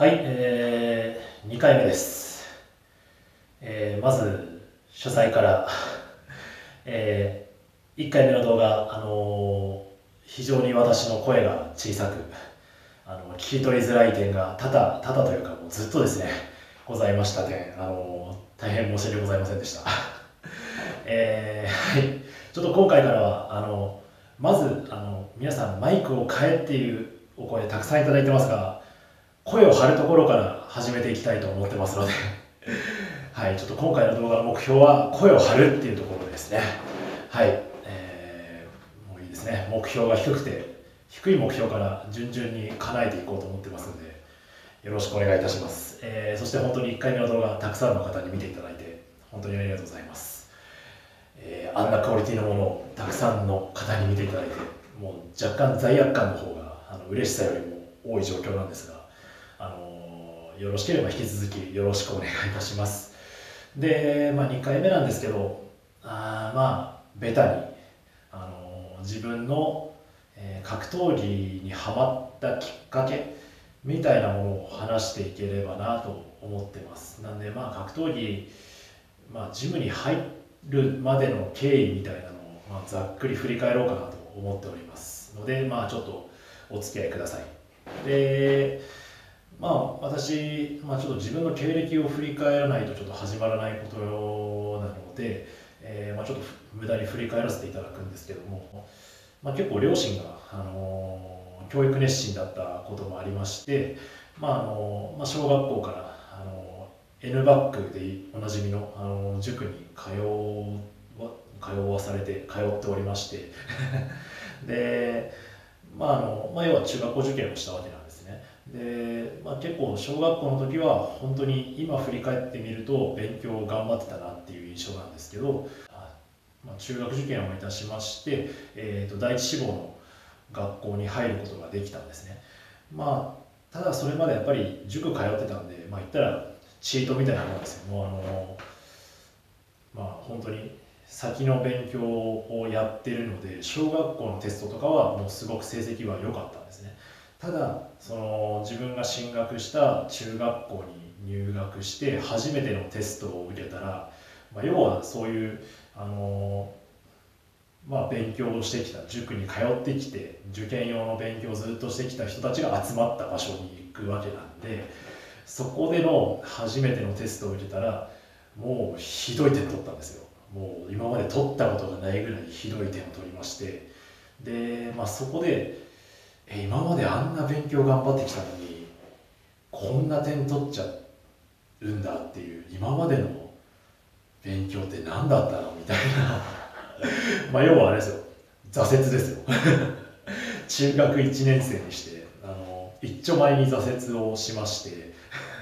はい、2回目です。まず、謝罪から、1回目の動画、非常に私の声が小さく、聞き取りづらい点が多々というか、もうずっとですね、ございました点、大変申し訳ございませんでした。はい、ちょっと今回からは、まず、皆さん、マイクを変えっていうお声たくさんいただいてますが、声を張るところから始めていきたいと思ってますのではい、ちょっと今回の動画の目標は声を張るっていうところですね。はい、もういいですね。目標が低くて、低い目標から順々に叶えていこうと思ってますので、よろしくお願いいたします。そして本当に1回目の動画、たくさんの方に見ていただいて、本当にありがとうございます。あんなクオリティのものをたくさんの方に見ていただいて、もう若干罪悪感の方が嬉しさよりも多い状況なんですが、よろしければ引き続きよろしくお願いいたします。で、2回目なんですけど、ベタに、自分の、格闘技にハマったきっかけみたいなものを話していければなと思ってます。なんで、格闘技、ジムに入るまでの経緯みたいなのを、ざっくり振り返ろうかなと思っておりますので、ちょっとお付き合いください。で、私、ちょっと自分の経歴を振り返らないとちょっと始まらないことなので、ちょっと無駄に振り返らせていただくんですけども、結構両親が、教育熱心だったこともありまして、小学校から、N バックでおなじみの、塾に通わされて通っておりましてで、要は中学校受験をしたわけなんですね。で、結構小学校の時は本当に今振り返ってみると勉強を頑張ってたなっていう印象なんですけど、中学受験をいたしまして、第一志望の学校に入ることができたんですね。ただそれまでやっぱり塾通ってたんで、言ったらチートみたいなもんですよ。もう本当に先の勉強をやってるので、小学校のテストとかはもうすごく成績は良かったんですね。ただその自分が進学した中学校に入学して初めてのテストを受けたら、要はそういう勉強をしてきた、塾に通ってきて受験用の勉強をずっとしてきた人たちが集まった場所に行くわけなんで、そこでの初めてのテストを受けたらもうひどい点取ったんですよ。もう今まで取ったことがないぐらいひどい点を取りまして、で、そこで今まであんな勉強頑張ってきたのにこんな点取っちゃうんだっていう、今までの勉強って何だったのみたいな要はあれですよ、挫折ですよ中学1年生にして一丁前に挫折をしまして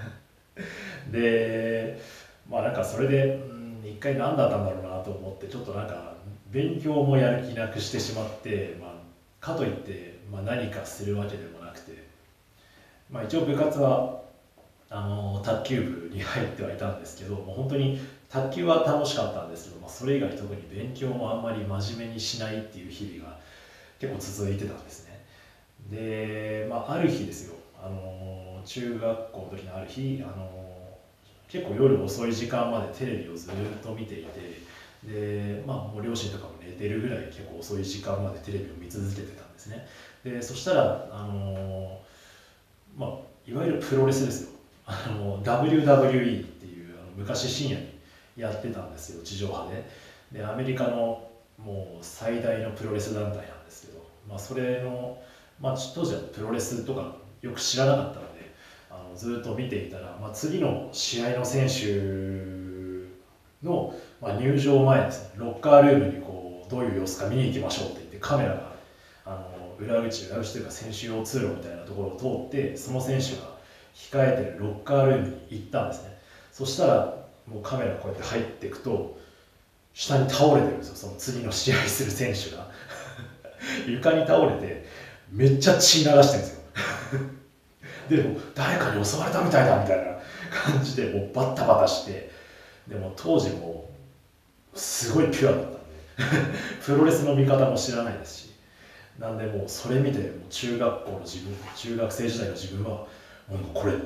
で、なんかそれで、一回何だったんだろうなと思って、ちょっとなんか勉強もやる気なくしてしまって、かといって、何かするわけでもなくて、一応部活は卓球部に入ってはいたんですけど、もう本当に卓球は楽しかったんですけど、それ以外特に勉強もあんまり真面目にしないっていう日々が結構続いてたんですね。で、ある日ですよ、中学校の時のある日、結構夜遅い時間までテレビをずっと見ていて、で、もう両親とかも寝てるぐらい結構遅い時間までテレビを見続けてたんですね。でそしたらいわゆるプロレスですよ。WWE っていう昔深夜にやってたんですよ、地上波で。でアメリカのもう最大のプロレス団体なんですけど、それの、当時はプロレスとかよく知らなかったのでずっと見ていたら、次の試合の選手の、入場前ですね、ロッカールームにこうどういう様子か見に行きましょうって言ってカメラが裏口というか選手用通路みたいなところを通って、その選手が控えてるロッカールームに行ったんですね。そしたらもうカメラこうやって入っていくと下に倒れてるんですよ、その次の試合する選手が床に倒れてめっちゃ血流してるんですよでも誰かに襲われたみたいだみたいな感じでもうバッタバタして、でも当時もすごいピュアだったんでプロレスの見方も知らないですし、なんでもうそれ見てもう中学生時代の自分はもうこれ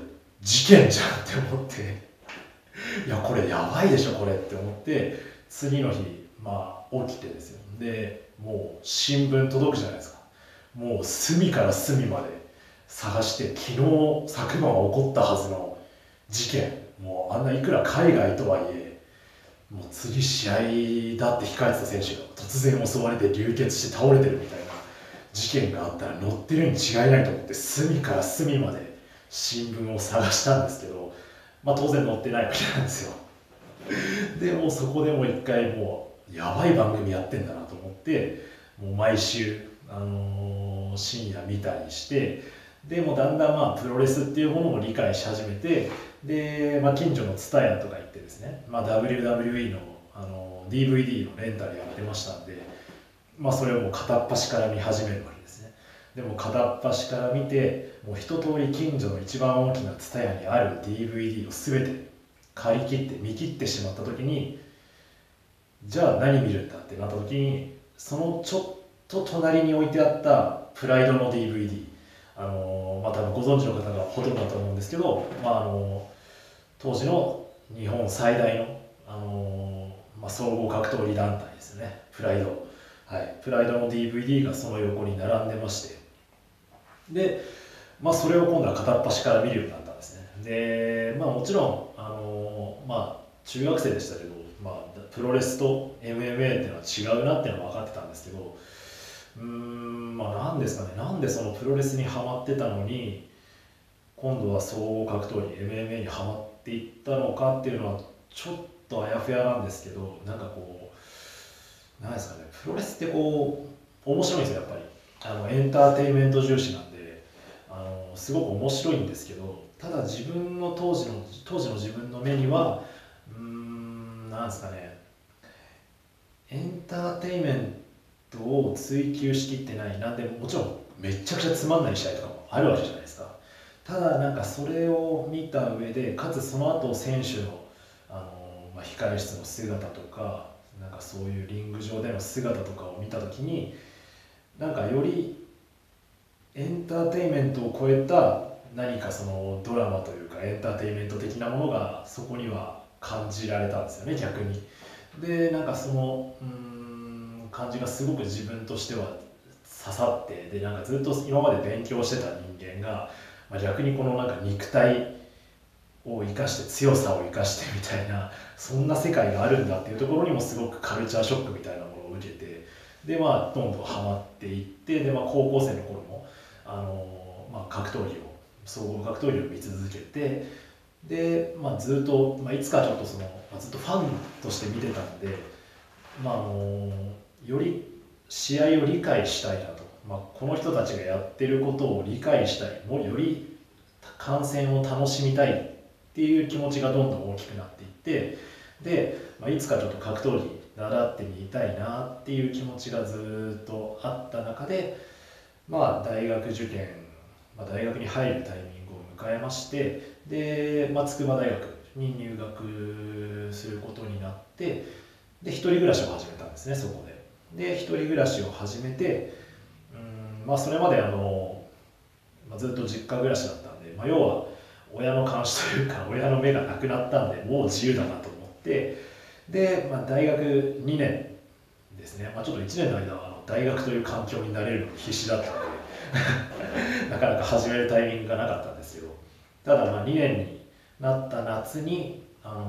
事件じゃんって思って、いやこれやばいでしょこれって思って、次の日起きてですよ。でもう新聞届くじゃないですか。もう隅から隅まで探して、昨晩起こったはずの事件、もうあんないくら海外とはいえ、もう次試合だって控えてた選手が突然襲われて流血して倒れてるみたいな事件があったら載ってるに違いないと思って、隅から隅まで新聞を探したんですけど、当然載ってないわけなんですよ。でもうそこでもう一回、もうやばい番組やってんだなと思って、もう毎週、深夜見たりして、でもうだんだんプロレスっていうものも理解し始めて、で、近所の蔦屋とか行ってですね、WWE の、DVD のレンタルやってましたんで、それをもう片っ端から見始めるわけですね。でも片っ端から見て、もう一通り近所の一番大きな蔦屋にある DVD を全て借り切って見切ってしまった時に、じゃあ何見るんだってなった時に、そのちょっと隣に置いてあったプライドの DVD、多分ご存知の方がほとんどだと思うんですけど、当時の日本最大の、総合格闘技団体ですね、プライド。はい、プライドの DVD がその横に並んでまして、で、それを今度は片っ端から見るようになったんですね。で、もちろん、中学生でしたけど、プロレスと MMA っていうのは違うなっていうのは分かってたんですけど、なんですかね、なんでそのプロレスにはまってたのに、今度は総合格闘技 MMA にはまっていったのかっていうのはちょっとあやふやなんですけど、なんかこう、なんですかね、プロレスってこう面白いんですよ、やっぱり。エンターテインメント重視なんで、すごく面白いんですけど、ただ自分の当時の自分の目には、なんですかね、エンターテインメントを追求しきってない。なんでもちろんめちゃくちゃつまんない試合とかもあるわけじゃないですか。ただなんかそれを見た上で、かつその後選手の、控室の姿とか、なんかそういうリング上での姿とかを見た時に、なんかよりエンターテインメントを超えた何かそのドラマというかエンターテインメント的なものがそこには感じられたんですよね、逆に。でなんかその感じがすごく自分としては刺さって、でなんかずっと今まで勉強してた人間が、逆にこのなんか肉体を生かして強さを生かしてみたいな、そんな世界があるんだっていうところにもすごくカルチャーショックみたいなものを受けて、でどんどんハマっていって、で高校生の頃も格闘技を総合格闘技を見続けて、で、ずっと、いつかちょっとずっとファンとして見てたんで、より試合を理解したいなと、この人たちがやってることを理解したい、もうより観戦を楽しみたいっていう気持ちがどんどん大きくなっていって、で、いつかちょっと格闘技習ってみたいなっていう気持ちがずっとあった中で、大学受験、大学に入るタイミングを迎えまして、で、筑波大学に入学することになって、で一人暮らしを始めたんですね、そこで。で一人暮らしを始めて、それまでずっと実家暮らしだったんで、要は親の監視というか親の目がなくなったんで、もう自由だなと思って、で、大学2年ですね、ちょっと1年の間は大学という環境に慣れるのに必死だったのでなかなか始めるタイミングがなかったんですけど、ただ2年になった夏に、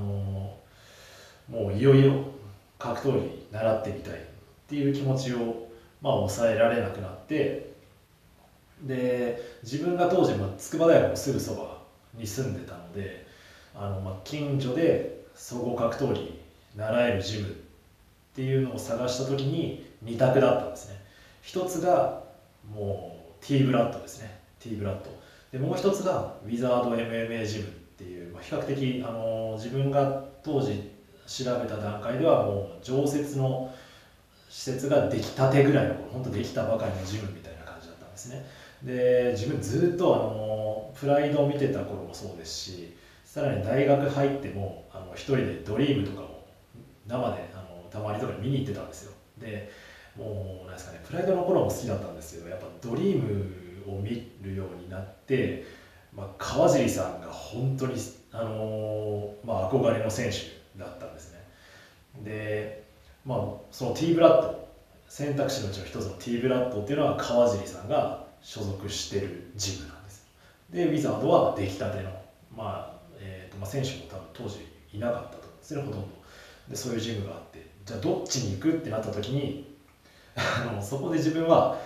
もういよいよ格闘技習ってみたいっていう気持ちを、抑えられなくなって、で自分が当時、筑波大学のすぐそばに住んでたので、近所で総合格闘技習えるジムっていうのを探した時に2択だったんですね。一つがもう T ブラッドですね、 T ブラッドで、もう一つがウィザード MMA ジムっていう、比較的自分が当時調べた段階ではもう常設の施設ができたてぐらいの、本当できたばかりのジムみたいな感じだったんですね。で自分ずっとプライドを見てた頃もそうですし、さらに大学入っても一人でドリームとかを生でたまにとか見に行ってたんですよ。でもうなんですかね、プライドの頃も好きだったんですけど、やっぱドリームを見るようになって、川尻さんが本当に、憧れの選手だったんですね。で、その T ブラッド、選択肢のうちの一つの T ブラッドっていうのは川尻さんが所属してるジムなんです。でウィザードは出来たての、選手も多分当時いなかったと思うんですね、ほとんど。でそういうジムがあって、じゃあどっちに行くってなった時にそこで自分は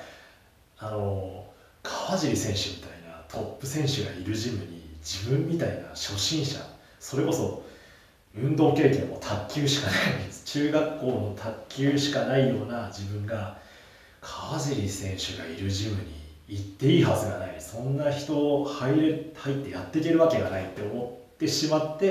川尻選手みたいなトップ選手がいるジムに自分みたいな初心者、それこそ運動経験も卓球しかない中学校の卓球しかないような自分が川尻選手がいるジムに行っていいはずがない、そんな人入ってやっていけるわけがないって思ってしまって、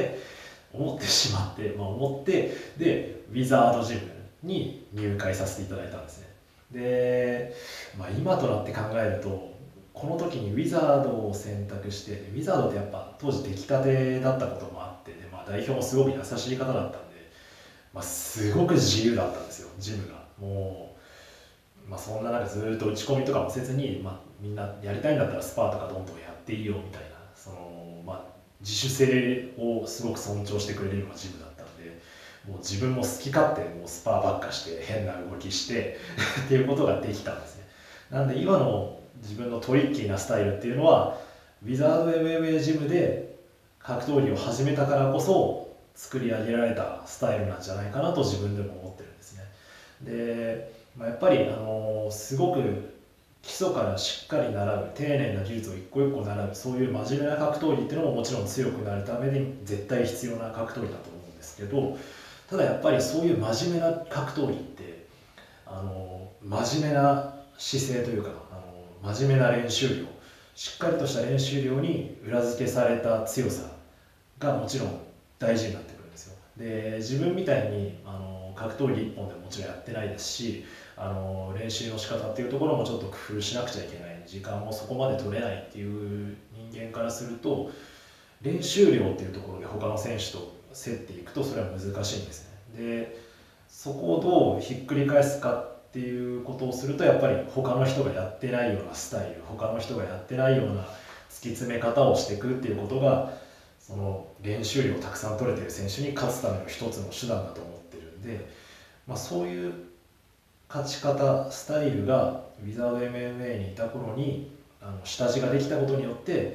でウィザードジムに入会させていただいたんですね。で、今となって考えるとこの時にウィザードを選択して、ウィザードってやっぱ当時出来たてだったこともあって、代表もすごく優しい方だったんで、すごく自由だったんですよ、ジムが。もう、そんな中ずっと打ち込みとかもせずに、みんなやりたいんだったらスパーとかどんどんやっていいよみたいな、自主性をすごく尊重してくれるようなジムだったんで、もう自分も好き勝手もうスパーばっかして変な動きしてっていうことができたんですね。なんで今の自分のトリッキーなスタイルっていうのはウィザード MMA ジムで格闘技を始めたからこそ作り上げられたスタイルなんじゃないかなと自分でも思ってるんですね。で、やっぱりすごく基礎からしっかり習う、丁寧な技術を一個一個習う、そういう真面目な格闘技っていうのももちろん強くなるために絶対必要な格闘技だと思うんですけど、ただやっぱりそういう真面目な格闘技って真面目な姿勢というか真面目な練習量、しっかりとした練習量に裏付けされた強さがもちろん大事になってくるんですよ。で自分みたいに格闘技一本でもちろんやってないですし、練習の仕方っていうところもちょっと工夫しなくちゃいけない、時間もそこまで取れないっていう人間からすると、練習量っていうところで他の選手と競っていくとそれは難しいんですね。でそこをどうひっくり返すかっていうことをすると、やっぱり他の人がやってないようなスタイル、他の人がやってないような突き詰め方をしていくっていうことが、その練習量をたくさん取れてる選手に勝つための一つの手段だと思ってるんで、そういう勝ち方スタイルがウィザード MMA にいた頃に下地ができたことによって、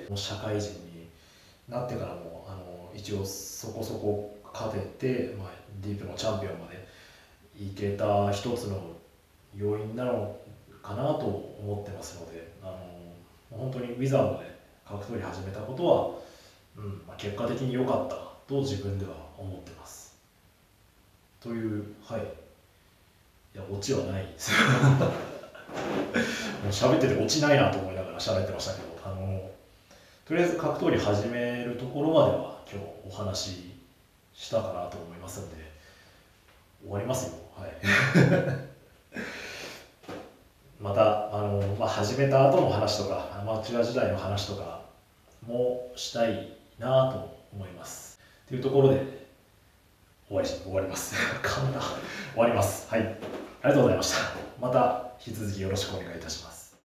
社会人になってからも一応そこそこ勝てて、ディープのチャンピオンまでいけた一つの要因なのかなと思ってますので、本当にウィザードで格闘技始めたことは、結果的に良かったと自分では思ってます。という、いやオチはないですもう喋っててオチないなと思いながら喋ってましたけど、とりあえず格闘技始めるところまでは今日お話ししたかなと思いますので、終わりますよ。また始めた後の話とかアマチュア時代の話とかもしたいなと思いますというところで終わります噛んだ終わります。ありがとうございました。また引き続きよろしくお願いいたします。